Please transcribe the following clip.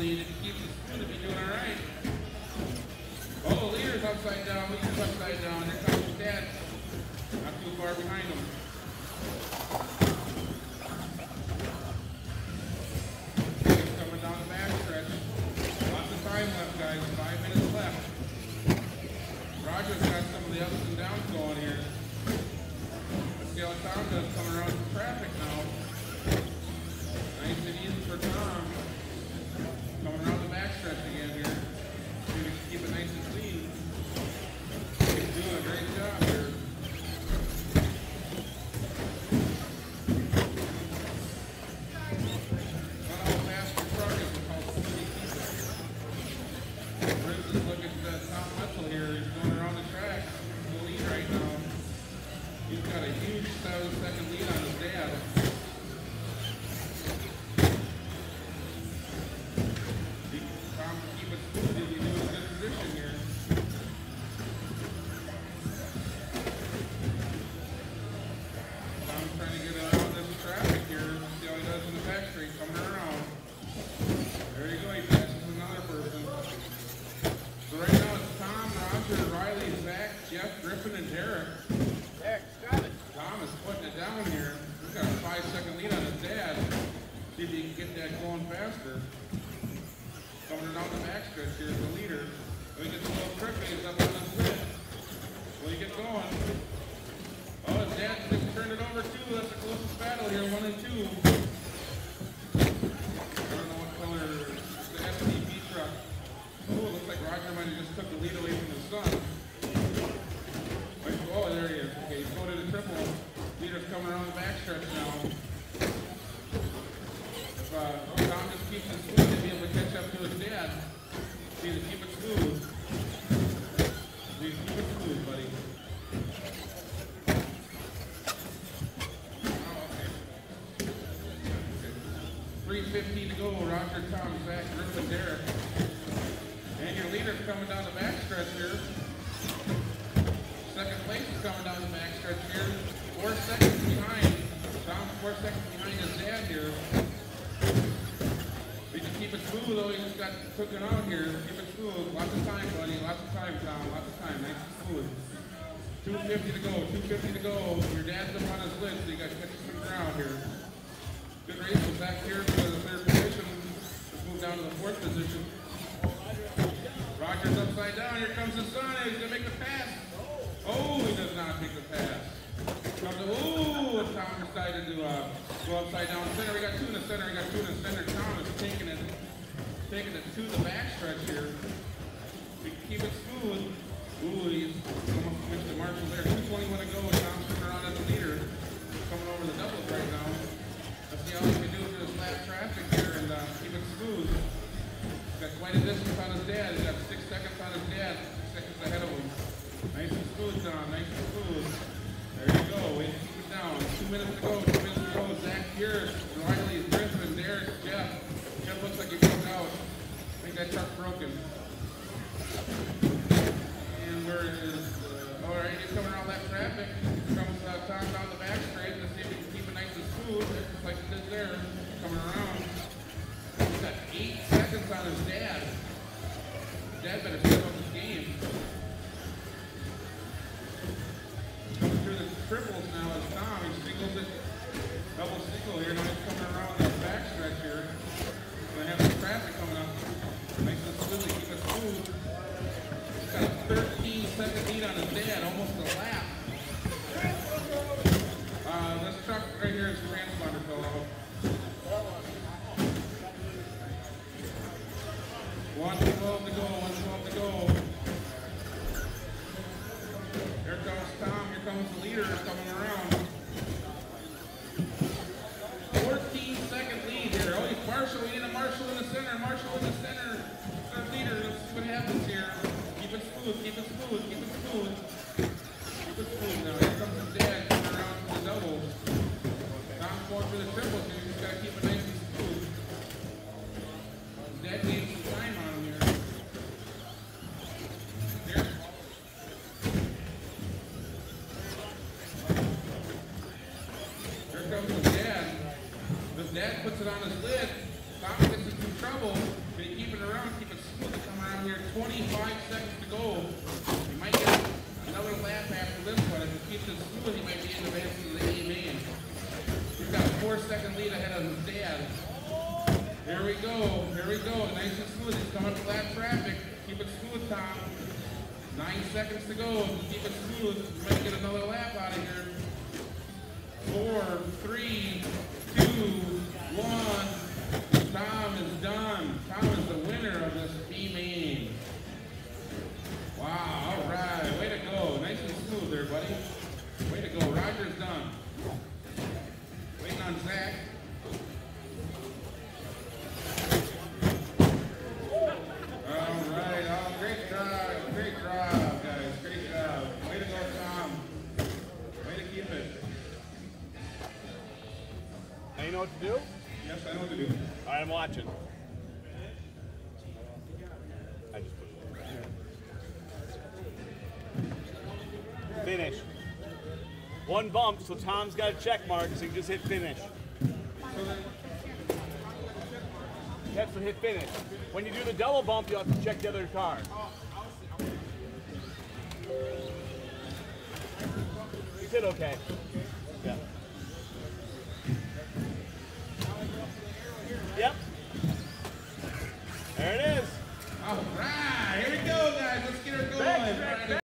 lead. If he keeps it smooth, he'll be doing all right. Oh, the leader's upside down. Leader's upside down. Here comes his dad. Not too far behind him. He's coming down the back stretch. Lots of time left, guys. 5 minutes left. Roger's got some of the ups and downs going here. Let's see how Tom does coming around some traffic now. Nice and easy for Tom. Coming around the back stretch again here. See if we can keep it nice and clean. He's doing a great job here. Not how fast your truck is, but how smooth he keeps it. For instance, look at Tom Wetzel here. He's going around the track. He's the lead right now. He's got a huge 7-second lead on his dad. Tom can keep it smooth. He'll be doing a good position here. Tom's trying to get around this traffic here. See how he does in the back straight, coming around. There you go. He passes another person. So right now it's Tom, Roger, Riley, Zach, Jeff, Griffin, and Derek. Got it. Tom is putting it down here. He's got a 5-second lead on his dad. See if he can get that going faster. Coming down the backstretch here is the leader. When he gets a little trippy, he's up on his lid. Will he get going? Oh, his dad just turned it over too. That's the closest battle here, 1 and 2. I don't know what color it's the STP truck. Oh, it looks like Roger might have just took the lead away from his son. Oh, there he is. Okay, he's going to the triple. Leader's coming around the backstretch now. If Tom just keeps it smooth, he'll be able to catch up to his dad. See to keep it smooth. Please keep it smooth, buddy. Oh, okay. 3:15 to go. Roger, Tom, Zach, Griffin, Derek. And your leader's coming down the backstretch here. Second place is coming down the backstretch here. 4 seconds behind. Tom's 4 seconds behind his dad here. We can keep it smooth though. He just got cooking out here. Keep it smooth. Lots of time, buddy. Lots of time, Tom. Lots of time. Nice and smooth. 2:50 to go. 2:50 to go. Your dad's up on his list, so you got to catch some ground here. Good race. We're back here for the third position. Let's move down to the 4th position. Roger's upside down. Here comes his son. He's going to make the pass. Oh, he does not make the pass. Ooh, Tom decided to go upside down center. We got 2 in the center. We got 2 in the center. Tom is taking it to the backstretch here. We can keep it smooth. Ooh, he's almost switched to Marshall there. 2:21 to go. Tom's turning around as the leader. Coming over the doubles right now. Let's see how he can do it through this lap traffic here and keep it smooth. He's got quite a distance on his dad. He's got 6 seconds on his dad. 6 seconds ahead of him. Nice and smooth, Tom. Nice and smooth. There you go. Wait to keep it down. 2 minutes to go. 2 minutes to go. Zach Pierce, Riley, Griffin, Derek, Jeff. Jeff looks like he broke out. I think that truck's broken. And where is, all right, he's coming around that traffic. Here comes Tom down the back straight. Let's see if he can keep it nice and smooth. Just like he did there. Coming around. He's got 8 seconds on his dad. Dad better step up his game. Coming through the triples now is Tom. He singles it, double single here. Now he's coming around that backstretch here. Going to have some traffic coming up. Nice and smoothly, keep it smooth. He's got a 13-second lead on his dad, almost a lap. This truck right here is transponder fell out. 1:12 to go, 1:12 to go. Here comes Tom, here comes the leader coming around. 14-second lead here. Oh, he's Marshall. We need a Marshall in the center. Marshall in the center. Third leader. Let's see what happens here. Keep it smooth, keep it smooth, keep it smooth. Keep it smooth now. Here comes his dad coming around for the doubles. Tom's going for the triples, so you just got to keep it nice and smooth. His dad needs some time on him here. Here. Here comes his dad. His dad puts it on his lid. Tom gets into trouble. He keep it around, keep it smooth to come around here. 25 seconds to go. You might get another lap after this one. If it keeps it smooth, he might be in the race to the A main. He's got a 4-second lead ahead of his dad. Here we go. Here we go. Nice and smooth. He's coming flat traffic. Keep it smooth, Tom. 9 seconds to go. Keep it smooth. You might get another lap out of here. 4, 3, 2, 1. Tom is done. Tom is the winner of this B main. Wow, all right. Way to go. Nice and smooth there, buddy. Way to go. Roger's done. Waiting on Zach. All right. Oh, great job. Great job, guys. Great job. Way to go, Tom. Way to keep it. Now you know what to do? Yes, I know what to do. All right, I'm watching. I just put it. Finish. One bump, so Tom's got a check mark, so you can just hit finish. You have to hit finish. When you do the double bump, you'll have to check the other car. You did okay. Yeah. Yep. There it is. All right. Here we go, guys. Let's get her going.